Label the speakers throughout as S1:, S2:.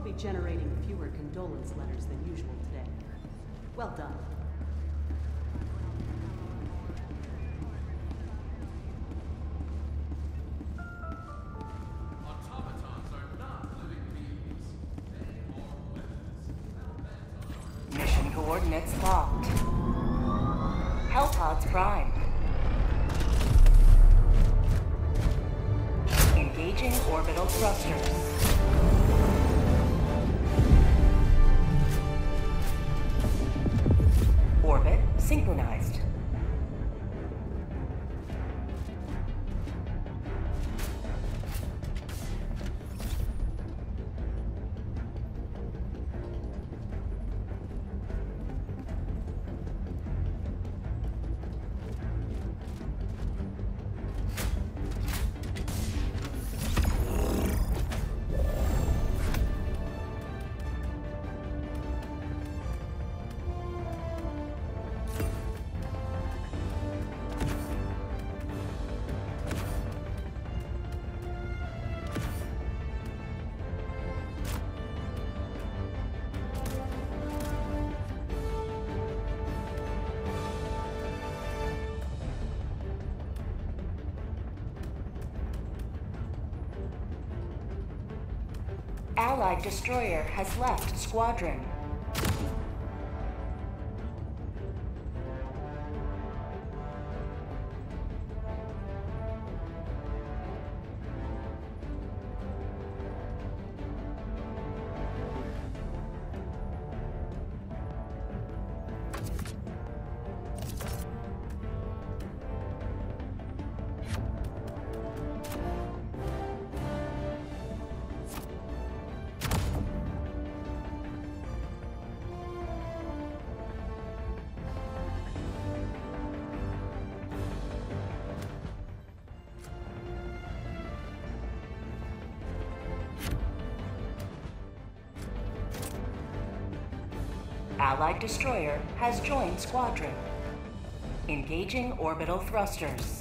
S1: be generating fewer condolence letters than usual today. Well done.
S2: Automatons are not living beings. They are weapons.
S3: Mission coordinates locked. Hellpods primed. Engaging orbital thrusters. Orbit synchronized. Allied destroyer has left squadron. Allied destroyer has joined squadron. Engaging orbital thrusters.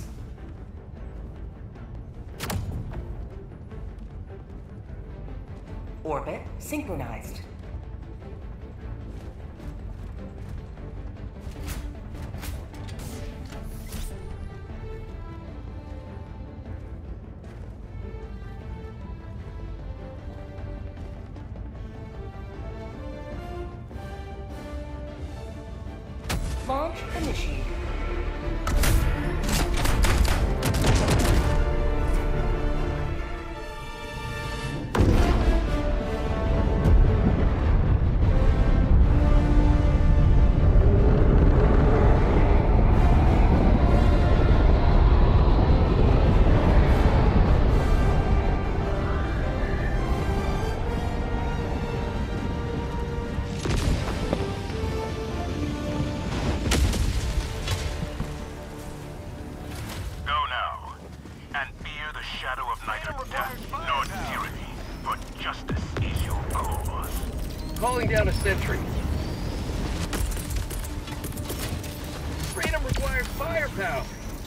S3: Orbit synchronized. Launch initiated.
S4: Calling down a sentry. Freedom requires firepower.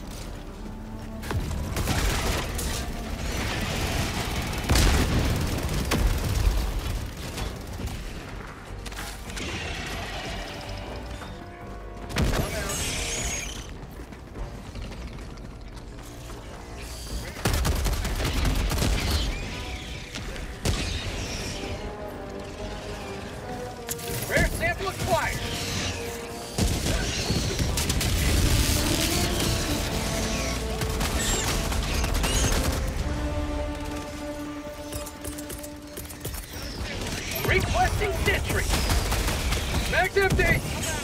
S4: Requesting sentry. Max empty.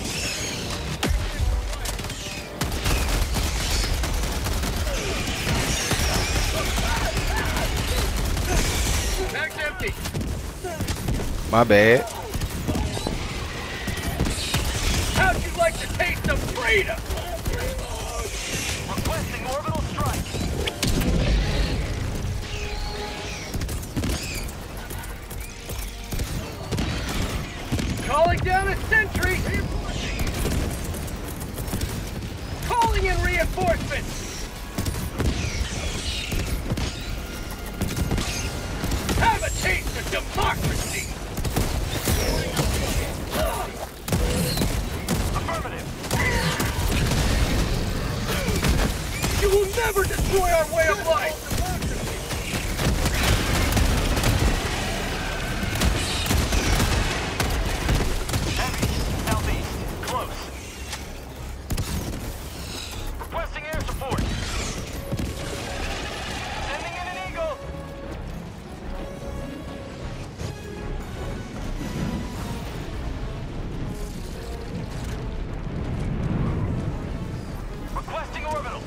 S4: Max empty.
S5: My bad.
S4: How'd you like to taste of freedom? Requesting orbital strike. Calling down a sentry! Calling in reinforcements! Have a taste of democracy! never destroy our way of life!
S6: Heavy, southeast, close. Requesting air support. Sending in an Eagle. Requesting orbital.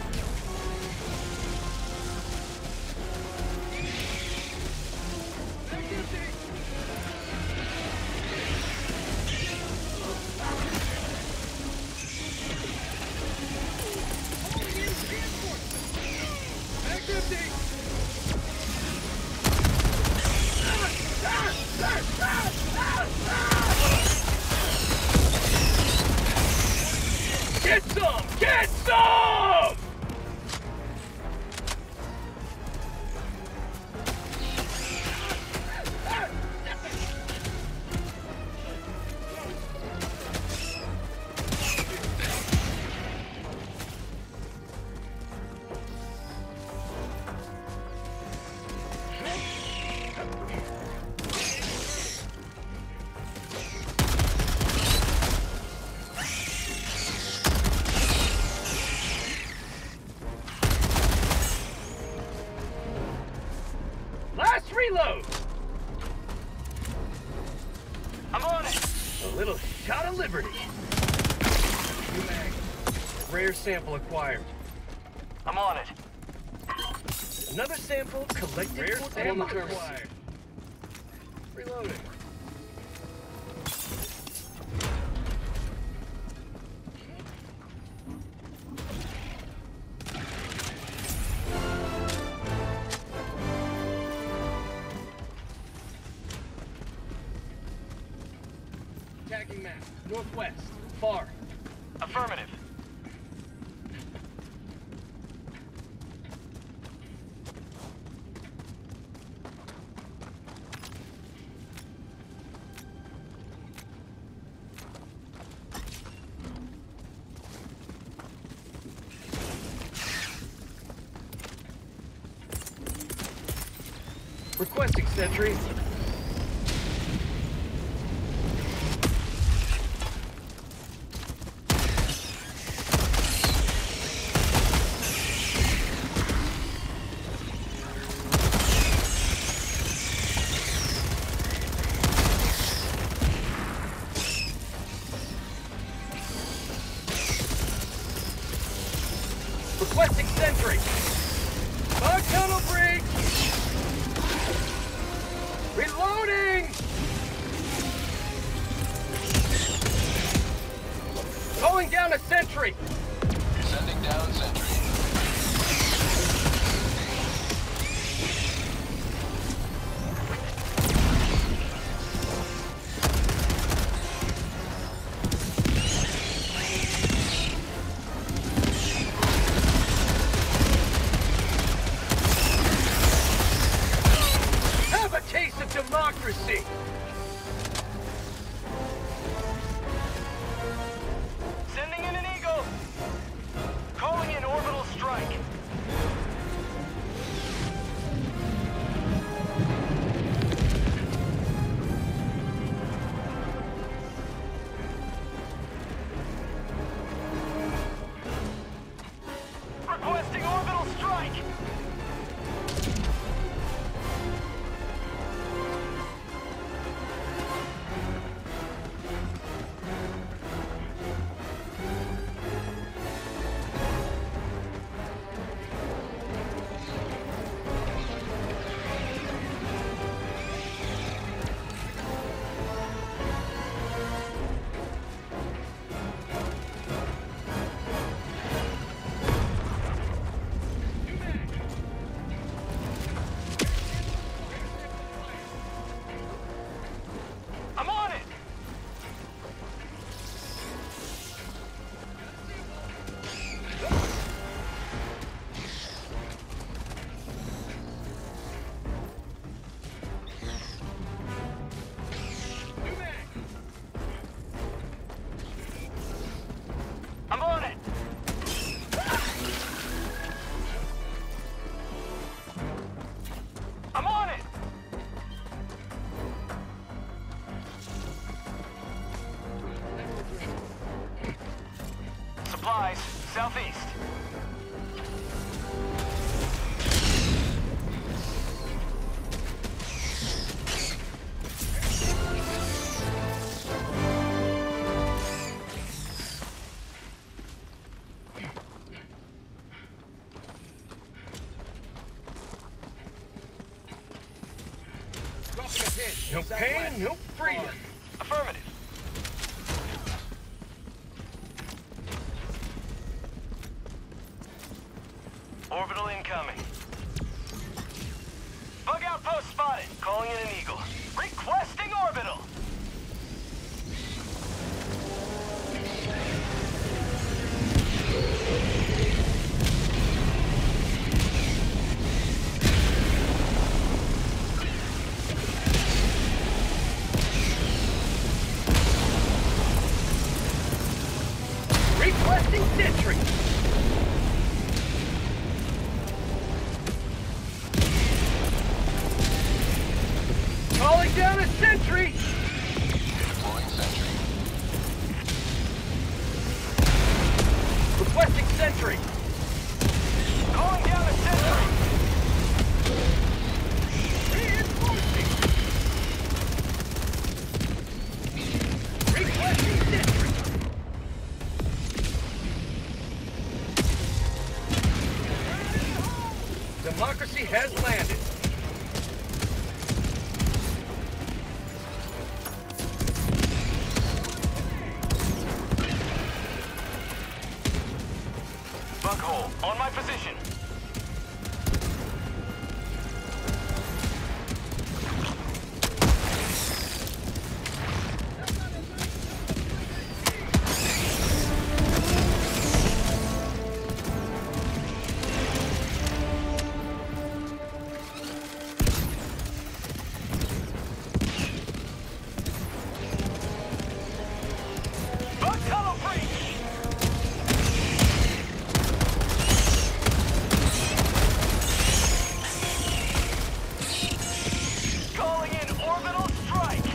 S4: Get some! Get some! Last reload!
S6: I'm on it.
S4: A little shot of liberty. Rare sample acquired.
S6: I'm on it.
S4: Another sample collected. Rare sample acquired. Reloading. Tagging map. Northwest. Far.
S6: Affirmative.
S4: Requesting sentry. Requesting sentry. Fog tunnel breach. Reloading. Calling down a sentry.
S2: Sending down sentry.
S4: Have a taste of democracy.
S6: Sending in an Eagle. Calling in orbital strike. Requesting orbital strike. eyes, southeast.
S4: No pain, no freedom.
S6: Affirmative. Orbital incoming. Bug outpost spotted. Calling in an Eagle. Requesting orbital.
S4: Requesting sentry. Calling down a sentry.
S2: Deploying sentry.
S4: Requesting sentry.
S6: Calling down a sentry.
S4: Reinforcing. Requesting sentry. Democracy has landed.
S6: Bug hole. On my position. Bug tunnel breach. Calling in orbital strike.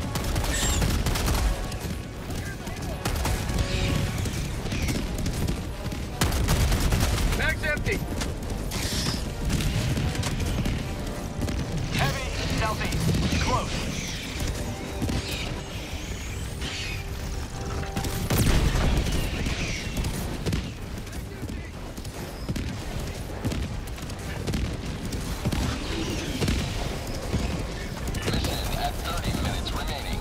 S4: Mag's empty.
S6: Heavy, southeast. Close.
S2: Mission at 30 minutes remaining.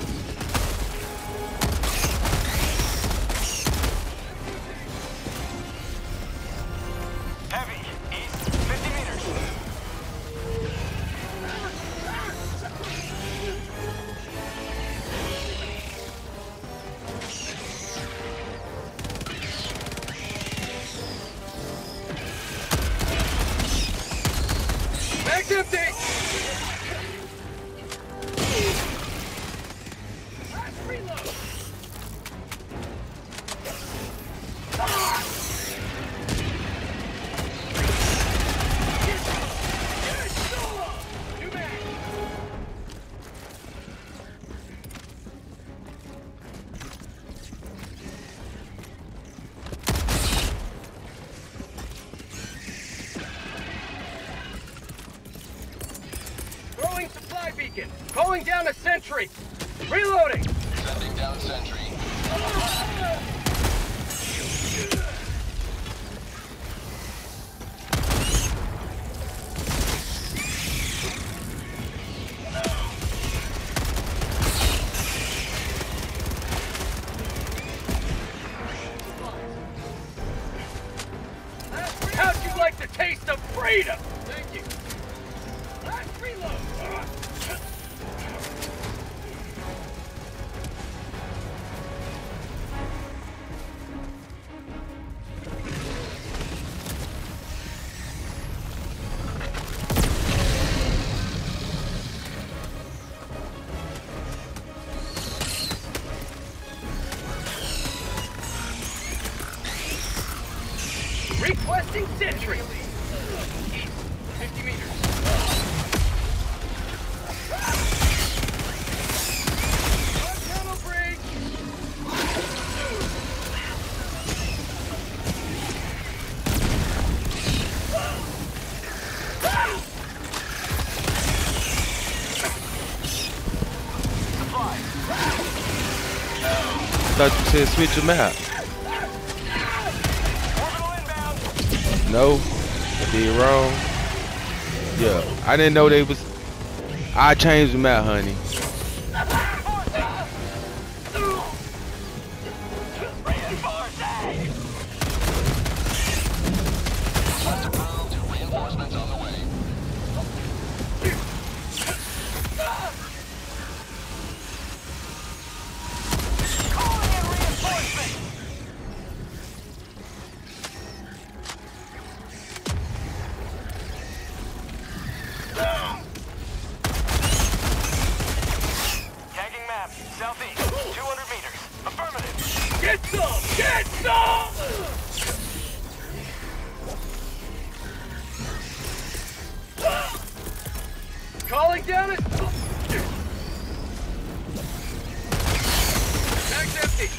S6: Heavy, east, 50 meters.
S4: Mag's empty. Throwing supply beacon. Calling down a sentry. Reloading.
S2: Sending down sentry.
S4: How'd you like the taste of freedom? Thank you. Last reload. Requesting sentry. 50 meters. Tunnel breach.
S5: thought you said switch your map.
S6: Orbital inbound.
S5: No, I did wrong. Yeah, I didn't know they was. I changed the map, honey.
S6: Tagging map, southeast, 200 meters. Affirmative.
S4: Get some! Get some! Calling down it. Bag's empty.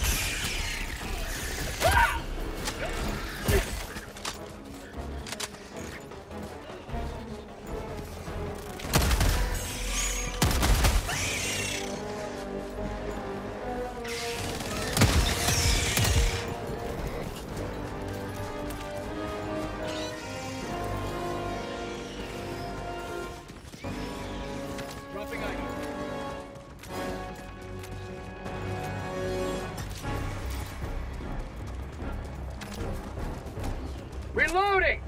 S4: Dropping item. Reloading!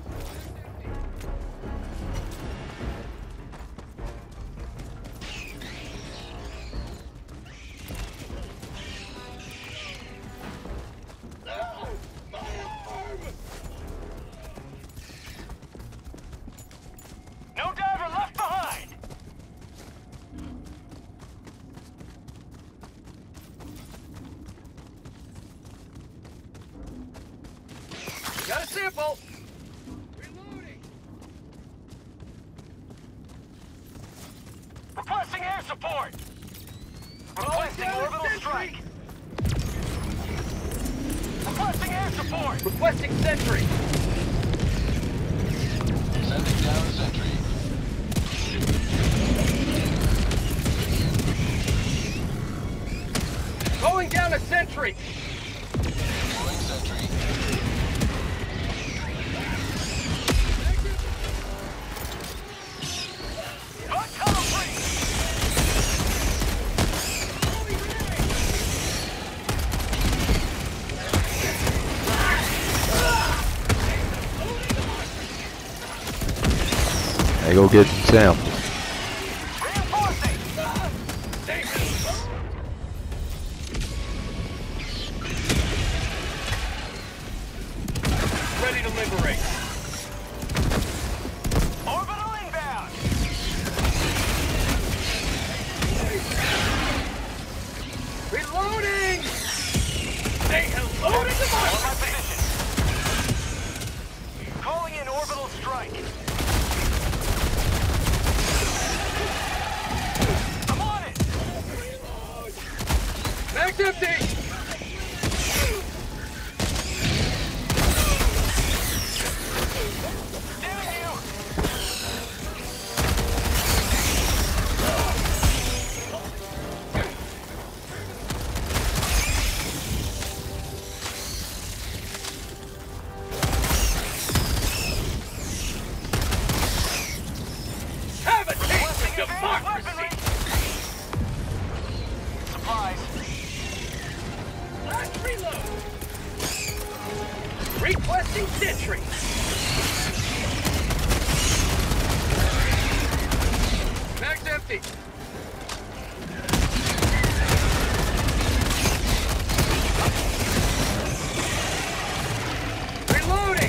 S6: No diver left behind.
S4: Got a sample! Reloading!
S6: Requesting air support. Requesting
S4: down
S6: orbital
S4: sentry.
S6: strike. Requesting air support.
S4: Requesting sentry!
S2: Sending down sentry.
S4: Calling down a sentry!
S2: Deploying sentry.
S6: Got cover free.
S5: Hey, go get some samples.
S6: Reinforcing.
S4: Ready to liberate.
S6: Orbital inbound.
S4: Reloading! Say hello to
S6: On
S4: the
S6: my position. Calling in orbital strike. I'm on it.
S4: Bag's empty!
S6: Damn you.
S4: Have a taste of
S6: Requesting advanced
S4: democracy!
S6: weaponry. Supplies.
S4: Last reload! Requesting sentry! Bag's empty! Reloading!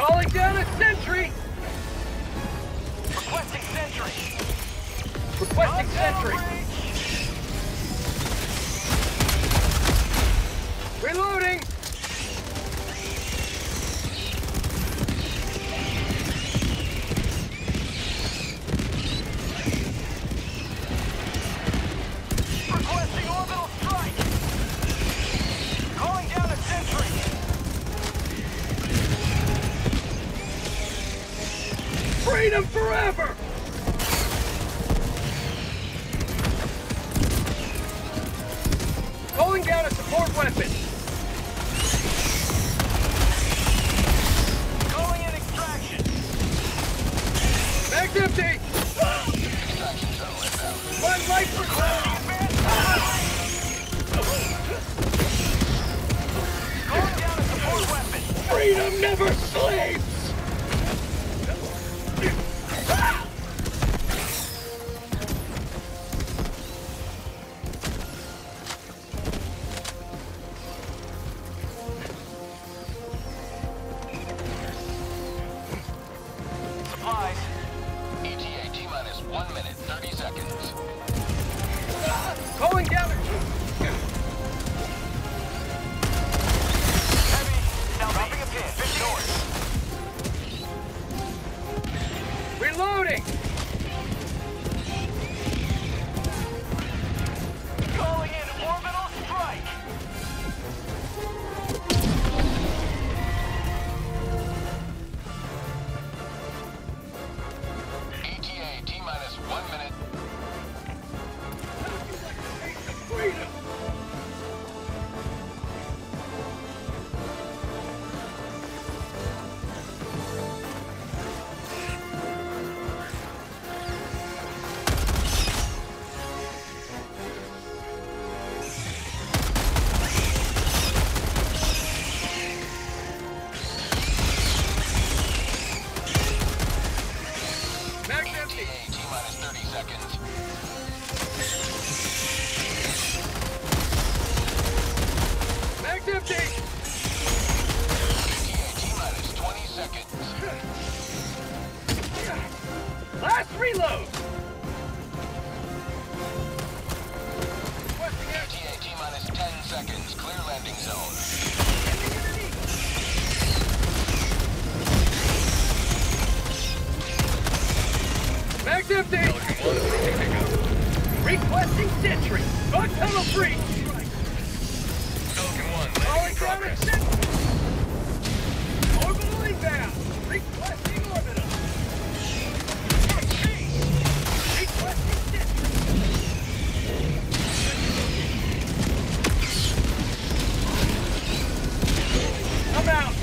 S4: Calling down a sentry!
S6: Requesting sentry.
S4: Requesting sentry! Reloading!
S6: Requesting orbital strike. Calling down a sentry.
S4: Freedom forever! Calling down a support weapon.
S6: Calling in extraction.
S4: Mag's empty! My life preserved!
S6: Calling down a support weapon.
S4: Freedom never sleeps!
S6: Supplies.
S7: ETA T-minus 1 minute, 30 seconds.
S4: Calling down a...
S6: Heavy. Now dropping a pin. 50 north.
S4: Reloading!
S6: Calling in orbital strike.
S7: ETA T-minus 1 minute.
S4: Freedom! Mag's empty!
S7: ETA T-minus 30 seconds.
S4: Mag's empty!
S7: ETA T-minus 20 seconds.
S4: Last reload!
S7: ETA T-minus 10 seconds. Clear landing zone.
S4: Mag's empty! Requesting sentry! Bug tunnel breach! Calling down a sentry! Orbital inbound! Requesting orbital! Requesting sentry! I'm out!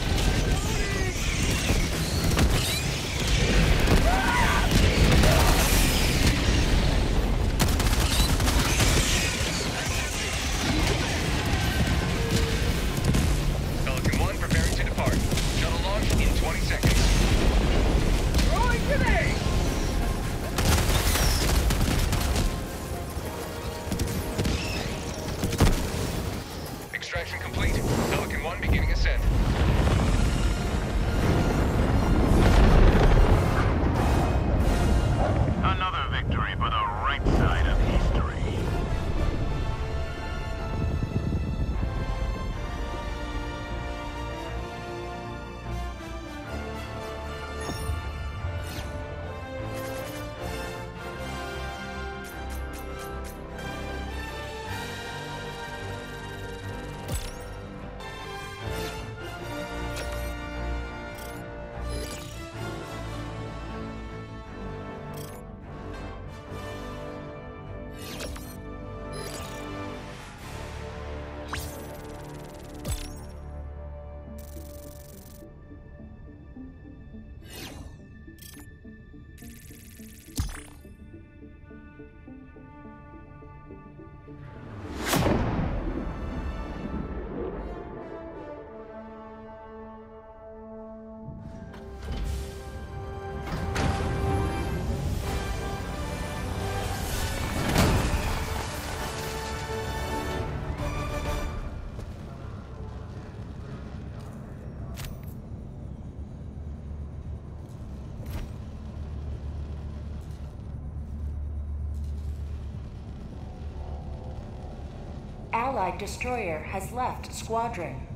S3: Allied destroyer has left squadron.